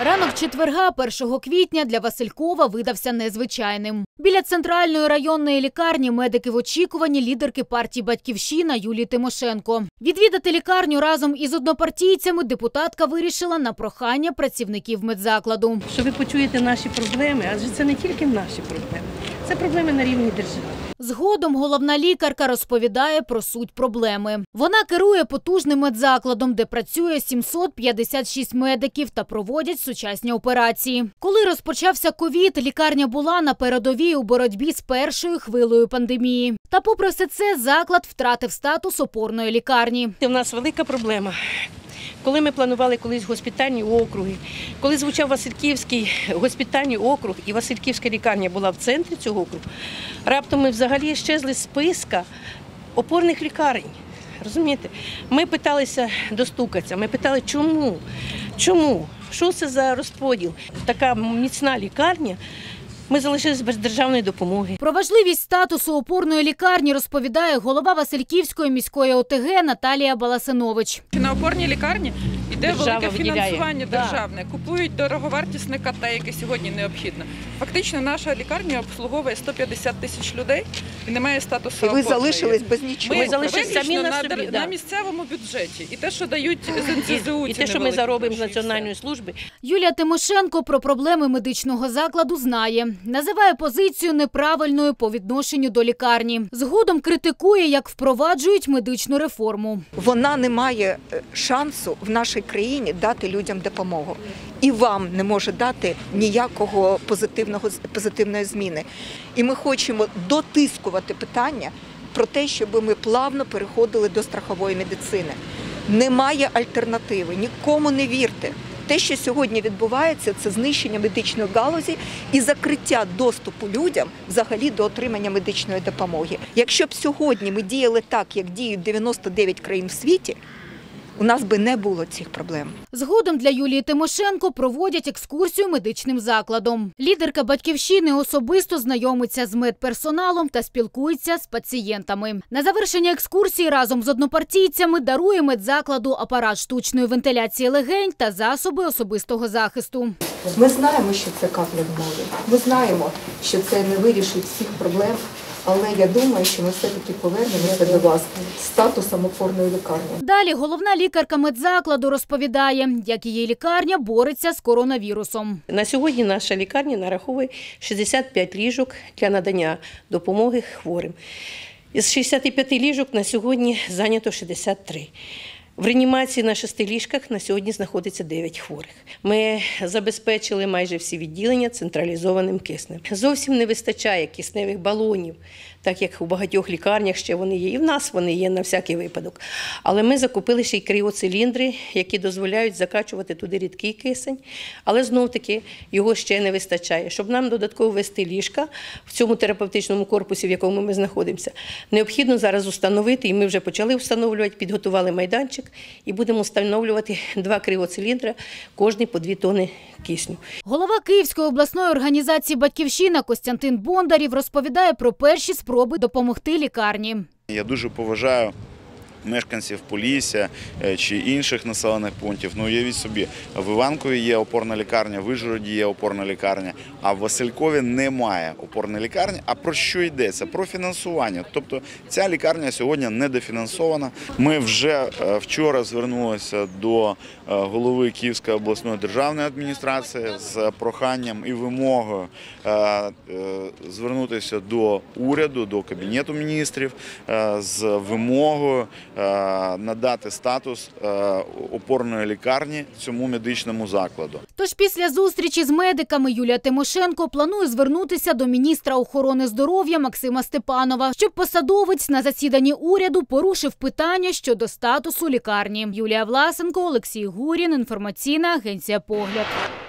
Ранок четверга, 1 квітня, для Василькова видався незвичайним. Біля центральної районної лікарні медики в очікуванні лідерки партії «Батьківщина» Юлії Тимошенко. Відвідати лікарню разом із однопартійцями депутатка вирішила на прохання працівників медзакладу. Що ви почуєте наші проблеми, адже це не тільки наші проблеми, це проблеми на рівні держави. Згодом головна лікарка розповідає про суть проблеми. Вона керує потужним медзакладом, де працює 756 медиків та проводять сучасні операції. Коли розпочався ковід, лікарня була на передовій у боротьбі з першою хвилею пандемії. Та попри все це, заклад втратив статус опорної лікарні. У нас велика проблема. Коли ми планували колись госпітальні округи, коли звучав Васильківський госпітальний округ і Васильківська лікарня була в центрі цього округу, раптом ми взагалі щезли з списка опорних лікарень. Розумієте? Ми питалися достукатися, ми питали, чому? Чому? Що це за розподіл? Така міцна лікарня. Ми залишились без державної допомоги. Про важливість статусу опорної лікарні розповідає голова Васильківської міської ОТГ Наталія Баласинович. На опорній лікарні йде велике фінансування державне. Купують дороговартісне КТ, яке сьогодні необхідно. Фактично наша лікарня обслуговує 150 тисяч людей і не має статусу опорної. І ви залишились без нічого. Ми залишились самі на собі. На місцевому бюджеті. І те, що дають з НСЗУ, і те, що ми заробимо з Національної служби. Юлія Тимошенко про проблеми медичного закладу знає. Називає позицію неправильною по відношенню до лікарні. Згодом критикує, як впроваджують медичну реформу. Вона не має шансу в нашій країні дати людям допомогу. І вам не може дати ніякого позитивної зміни. І ми хочемо дотискувати питання про те, щоб ми плавно переходили до страхової медицини. Немає альтернативи, нікому не вірте. Те, що сьогодні відбувається, це знищення медичної галузі і закриття доступу людям взагалі до отримання медичної допомоги. Якщо б сьогодні ми діяли так, як діють 99 країн в світі, у нас би не було цих проблем. Згодом для Юлії Тимошенко проводять екскурсію медичним закладом. Лідерка «Батьківщини» особисто знайомиться з медперсоналом та спілкується з пацієнтами. На завершення екскурсії разом з однопартійцями дарує медзакладу апарат штучної вентиляції легень та засоби особистого захисту. Ми знаємо, що це капля в морі. Ми знаємо, що це не вирішить всіх проблем. Але я думаю, що ми все-таки повернемося до вас з статусом опорної лікарні. Далі головна лікарка медзакладу розповідає, як її лікарня бореться з коронавірусом. На сьогодні наша лікарня нараховує 65 ліжок для надання допомоги хворим. Із 65 ліжок на сьогодні зайнято 63. В реанімації на 6 ліжках на сьогодні знаходиться 9 хворих. Ми забезпечили майже всі відділення централізованим киснем. Зовсім не вистачає кисневих балонів, так як у багатьох лікарнях ще вони є. І в нас вони є на всякий випадок. Але ми закупили ще й кріоциліндри, які дозволяють закачувати туди рідкий кисень. Але знов-таки його ще не вистачає. Щоб нам додатково ввести ліжка в цьому терапевтичному корпусі, в якому ми знаходимося, необхідно зараз установити, і ми вже почали встановлювати, підготували майданчик, і будемо встановлювати 2 кріоциліндри, кожний по 2 тонни кисню. Голова Київської обласної організації «Батьківщина» Костянтин Бондарів розповідає про перші спроби допомогти лікарні. Я дуже поважаю мешканців Полісся чи інших населених пунктів. Ну, уявіть собі, в Іванкові є опорна лікарня, в Вишгороді є опорна лікарня, а в Василькові немає опорної лікарні. А про що йдеться? Про фінансування. Тобто ця лікарня сьогодні недофінансована. Ми вже вчора звернулися до голови Київської обласної державної адміністрації з проханням і вимогою звернутися до уряду, до Кабінету міністрів з вимогою надати статус опорної лікарні цьому медичному закладу. Тож після зустрічі з медиками Юлія Тимошенко планує звернутися до міністра охорони здоров'я Максима Степанова, щоб посадовець на засіданні уряду порушив питання щодо статусу лікарні. Юлія Власенко, Олексій Гурін, інформаційна агенція «Погляд».